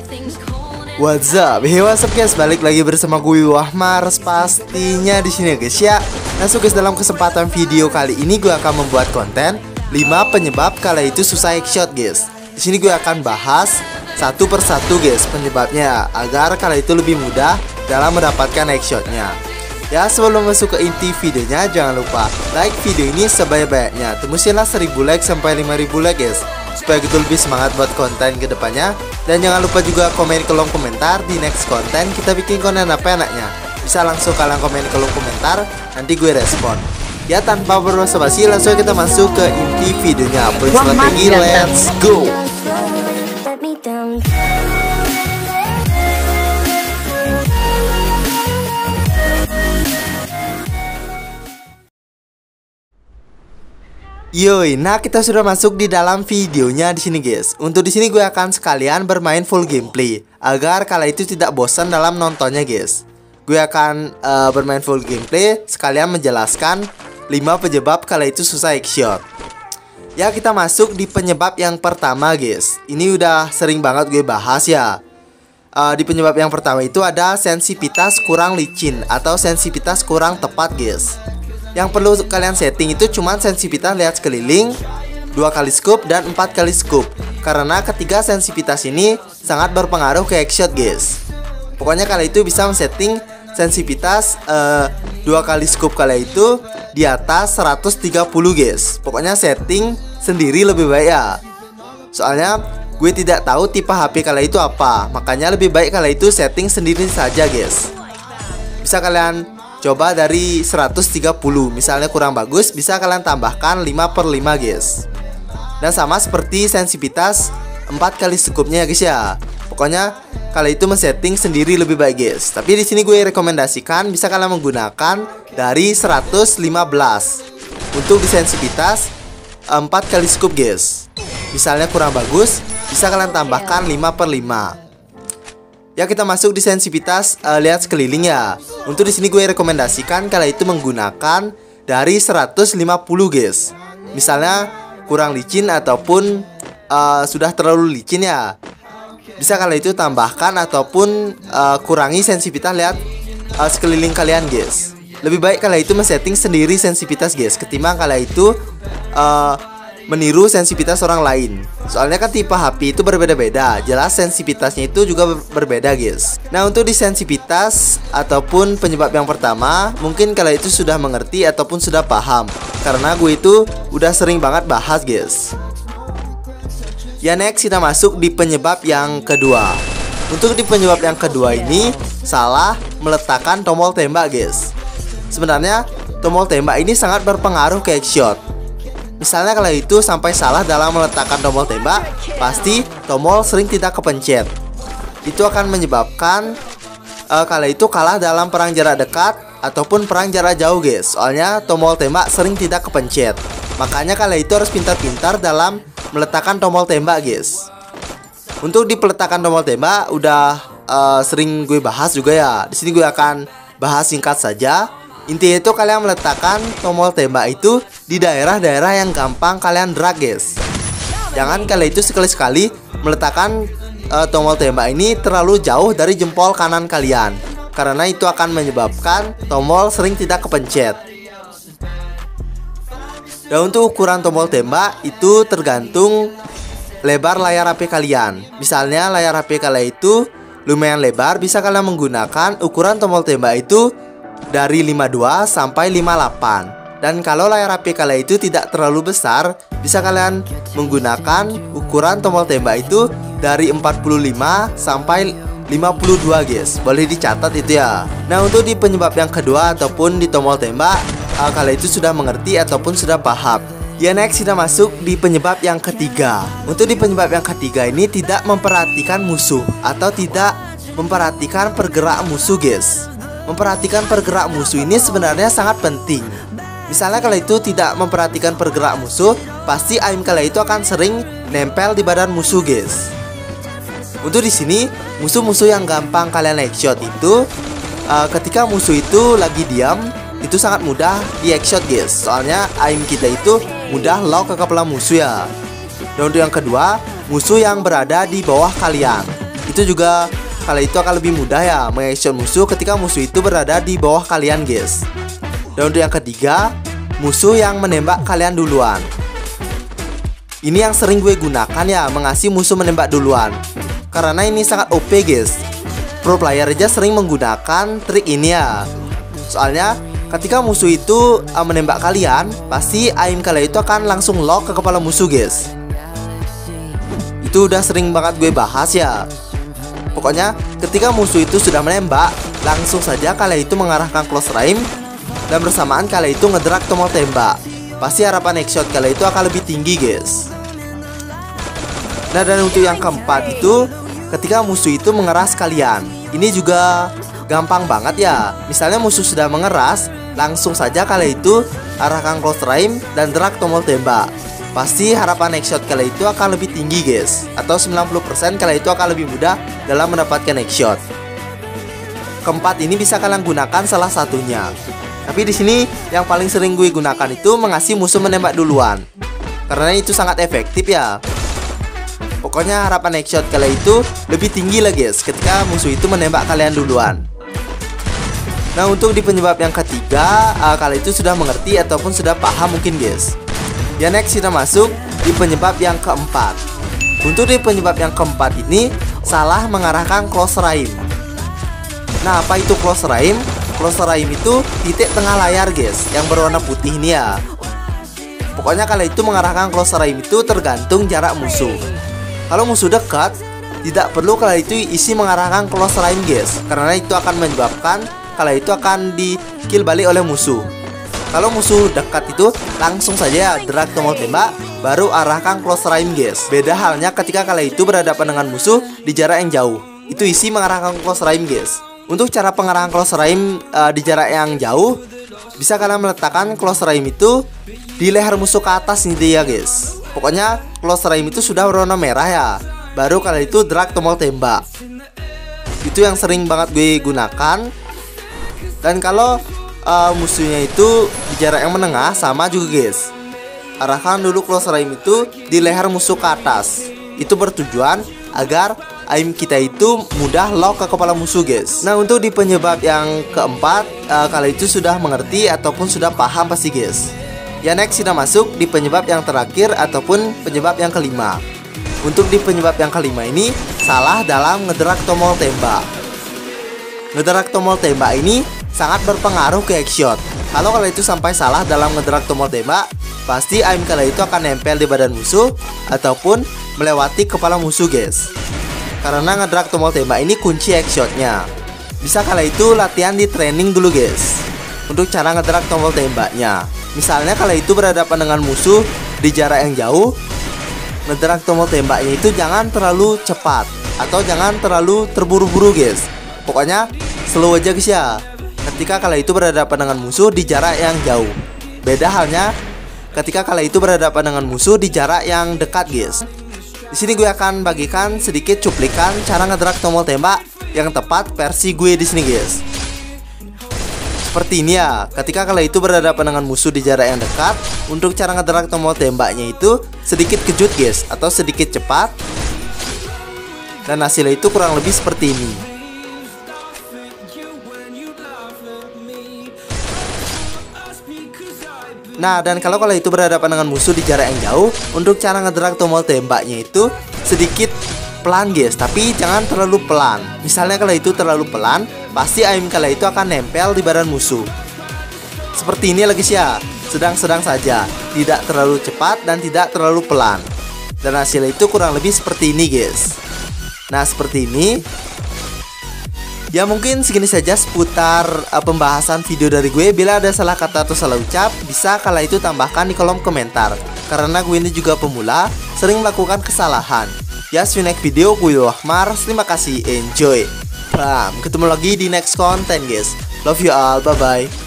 What's up? Hey, what's up guys? Balik lagi bersama gue Wahmars pastinya di sini guys ya. Langsung guys, dalam kesempatan video kali ini gue akan membuat konten 5 penyebab kala itu susah headshot guys. Di sini gue akan bahas satu persatu guys penyebabnya agar kala itu lebih mudah dalam mendapatkan headshotnya. Ya, sebelum masuk ke inti videonya, jangan lupa like video ini sebanyak-banyaknya. Tembusinlah 1000 like sampai 5000 like guys, supaya gitu lebih semangat buat konten kedepannya. Dan jangan lupa juga komen di kolom komentar di next konten kita bikin konten apa enaknya. Bisa langsung kalian komen di kolom komentar, nanti gue respon. Ya, tanpa berbasa-basi langsung kita masuk ke inti videonya. Strategi, let's go. Yoi, nah kita sudah masuk di dalam videonya di sini guys. Untuk di sini gue akan sekalian bermain full gameplay agar kala itu tidak bosan dalam nontonnya guys. Gue akan bermain full gameplay sekalian menjelaskan 5 penyebab kala itu susah headshot. Ya, kita masuk di penyebab yang pertama guys. Ini udah sering banget gue bahas ya. Di penyebab yang pertama itu ada sensitivitas kurang licin atau sensitivitas kurang tepat guys. Yang perlu kalian setting itu cuma sensitivitas lihat sekeliling, 2 kali scope dan 4 kali scope. Karena ketiga sensitivitas ini sangat berpengaruh ke headshot guys. Pokoknya kalian itu bisa men-setting sensitivitas 2 kali scope kalian itu di atas 130 guys. Pokoknya setting sendiri lebih baik ya. Soalnya gue tidak tahu tipe HP kalian itu apa, makanya lebih baik kalian itu setting sendiri saja guys. Bisa kalian coba dari 130, misalnya kurang bagus, bisa kalian tambahkan 5/5 guys. Dan sama seperti sensitivitas 4 kali scope-nya ya guys ya. Pokoknya kalian itu men-setting sendiri lebih baik guys. Tapi di sini gue rekomendasikan bisa kalian menggunakan dari 115 untuk di sensitivitas 4 kali scope guys. Misalnya kurang bagus, bisa kalian tambahkan 5/5. Ya, kita masuk di sensitivitas lihat sekeliling ya. Untuk di sini gue rekomendasikan kalian itu menggunakan dari 150 guys. Misalnya kurang licin ataupun sudah terlalu licin ya, bisa kalian itu tambahkan ataupun kurangi sensitivitas lihat sekeliling kalian guys. Lebih baik kalian itu men-setting sendiri sensitivitas guys, ketimbang kalian itu meniru sensitivitas orang lain. Soalnya kan tipe HP itu berbeda-beda, jelas sensitivitasnya itu juga berbeda guys. Nah, untuk di sensitivitas ataupun penyebab yang pertama, mungkin kalian itu sudah mengerti ataupun sudah paham, karena gue itu udah sering banget bahas guys. Ya, next kita masuk di penyebab yang kedua. Untuk di penyebab yang kedua ini salah meletakkan tombol tembak guys. Sebenarnya tombol tembak ini sangat berpengaruh ke headshot. Misalnya kalau itu sampai salah dalam meletakkan tombol tembak, pasti tombol sering tidak kepencet. Itu akan menyebabkan kalau itu kalah dalam perang jarak dekat ataupun perang jarak jauh guys. Soalnya tombol tembak sering tidak kepencet. Makanya kalau itu harus pintar-pintar dalam meletakkan tombol tembak guys. Untuk di peletakan tombol tembak udah sering gue bahas juga ya. Di sini gue akan bahas singkat saja. Intinya itu kalian meletakkan tombol tembak itu di daerah-daerah yang gampang kalian drag guys. Jangan kalian itu sekali-sekali meletakkan tombol tembak ini terlalu jauh dari jempol kanan kalian, karena itu akan menyebabkan tombol sering tidak kepencet. Dan untuk ukuran tombol tembak itu tergantung lebar layar HP kalian. Misalnya layar HP kalian itu lumayan lebar, bisa kalian menggunakan ukuran tombol tembak itu dari 52 sampai 58. Dan kalau layar HP kalian itu tidak terlalu besar, bisa kalian menggunakan ukuran tombol tembak itu dari 45 sampai 52 guys. Boleh dicatat itu ya. Nah, untuk di penyebab yang kedua ataupun di tombol tembak, kalian itu sudah mengerti ataupun sudah paham. Ya, next kita masuk di penyebab yang ketiga. Untuk di penyebab yang ketiga ini tidak memperhatikan musuh atau tidak memperhatikan pergerakan musuh guys. Memperhatikan pergerakan musuh ini sebenarnya sangat penting. Misalnya kalian itu tidak memperhatikan pergerakan musuh, pasti aim kalian itu akan sering nempel di badan musuh guys. Untuk di sini musuh-musuh yang gampang kalian headshot itu ketika musuh itu lagi diam, itu sangat mudah di headshot guys. Soalnya aim kita itu mudah lock ke kepala musuh ya. Dan untuk yang kedua, musuh yang berada di bawah kalian. Itu juga kala itu akan lebih mudah ya meng-headshot musuh ketika musuh itu berada di bawah kalian guys. Dan untuk yang ketiga, musuh yang menembak kalian duluan. Ini yang sering gue gunakan ya, mengasih musuh menembak duluan. Karena ini sangat OP guys. Pro player aja sering menggunakan trik ini ya. Soalnya ketika musuh itu menembak kalian, pasti aim kalian itu akan langsung lock ke kepala musuh guys. Itu udah sering banget gue bahas ya. Pokoknya ketika musuh itu sudah menembak, langsung saja kalian itu mengarahkan close range, dan bersamaan kalian itu ngedrag tombol tembak. Pasti harapan headshot kalian itu akan lebih tinggi guys. Nah, dan untuk yang keempat itu, ketika musuh itu mengeras kalian. Ini juga gampang banget ya. Misalnya musuh sudah mengeras, langsung saja kalian itu arahkan close range dan drag tombol tembak. Pasti harapan headshot kalian itu akan lebih tinggi guys. Atau 90% kalian itu akan lebih mudah dalam mendapatkan headshot. Keempat ini bisa kalian gunakan salah satunya. Tapi di sini yang paling sering gue gunakan itu mengasih musuh menembak duluan. Karena itu sangat efektif ya. Pokoknya harapan headshot kalian itu lebih tinggi lah guys ketika musuh itu menembak kalian duluan. Nah, untuk di penyebab yang ketiga, kalian itu sudah mengerti ataupun sudah paham mungkin guys. Ya, next kita masuk di penyebab yang keempat. Untuk di penyebab yang keempat ini, salah mengarahkan close range. Nah, apa itu close range? Close range itu titik tengah layar guys, yang berwarna putih ini ya. Pokoknya kalian itu mengarahkan close range itu tergantung jarak musuh. Kalau musuh dekat, tidak perlu kalian itu isi mengarahkan close range guys, karena itu akan menyebabkan kalian itu akan di kill balik oleh musuh. Kalau musuh dekat itu langsung saja drag tombol tembak, baru arahkan close range guys. Beda halnya ketika kalian itu berhadapan dengan musuh di jarak yang jauh, itu isi mengarahkan close range guys. Untuk cara pengarahan close range di jarak yang jauh, bisa kalian meletakkan close range itu di leher musuh ke atas ini ya guys. Pokoknya close range itu sudah berwarna merah ya, baru kalian itu drag tombol tembak. Itu yang sering banget gue gunakan. Dan kalau musuhnya itu di jarak yang menengah, sama juga guys, arahkan dulu close range itu di leher musuh ke atas. Itu bertujuan agar aim kita itu mudah lock ke kepala musuh guys. Nah, untuk di penyebab yang keempat, kalian itu sudah mengerti ataupun sudah paham pasti guys. Ya, next kita masuk di penyebab yang terakhir ataupun penyebab yang kelima. Untuk di penyebab yang kelima ini, salah dalam ngedrag tombol tembak. Ngedrag tombol tembak ini sangat berpengaruh ke headshot. Kalau kalian itu sampai salah dalam ngedrag tombol tembak, pasti aim kalian itu akan nempel di badan musuh ataupun melewati kepala musuh guys. Karena ngedrag tombol tembak ini kunci headshotnya. Bisa kalian itu latihan di training dulu guys, untuk cara ngedrag tombol tembaknya. Misalnya kalian itu berhadapan dengan musuh di jarak yang jauh, ngedrag tombol tembaknya itu jangan terlalu cepat atau jangan terlalu terburu-buru guys. Pokoknya slow aja guys ya, ketika kalian itu berhadapan dengan musuh di jarak yang jauh. Beda halnya ketika kalian itu berhadapan dengan musuh di jarak yang dekat guys. Di sini gue akan bagikan sedikit cuplikan cara ngedrag tombol tembak yang tepat versi gue di sini guys. Seperti ini ya, ketika kalian itu berhadapan dengan musuh di jarak yang dekat, untuk cara ngedrag tombol tembaknya itu sedikit kejut guys, atau sedikit cepat. Dan hasilnya itu kurang lebih seperti ini. Nah, dan kalau kalian itu berhadapan dengan musuh di jarak yang jauh, untuk cara ngedrag tombol tembaknya itu sedikit pelan guys, tapi jangan terlalu pelan. Misalnya kalian itu terlalu pelan, pasti aim kalian itu akan nempel di badan musuh. Seperti ini lagi sih ya, sedang-sedang saja, tidak terlalu cepat dan tidak terlalu pelan. Dan hasilnya itu kurang lebih seperti ini guys. Nah, seperti ini. Ya, mungkin segini saja seputar pembahasan video dari gue. Bila ada salah kata atau salah ucap, bisa kalian itu tambahkan di kolom komentar. Karena gue ini juga pemula, sering melakukan kesalahan. Ya, see you next video. Gue Wahmar, terima kasih, enjoy. Bam, ketemu lagi di next content guys. Love you all, bye bye.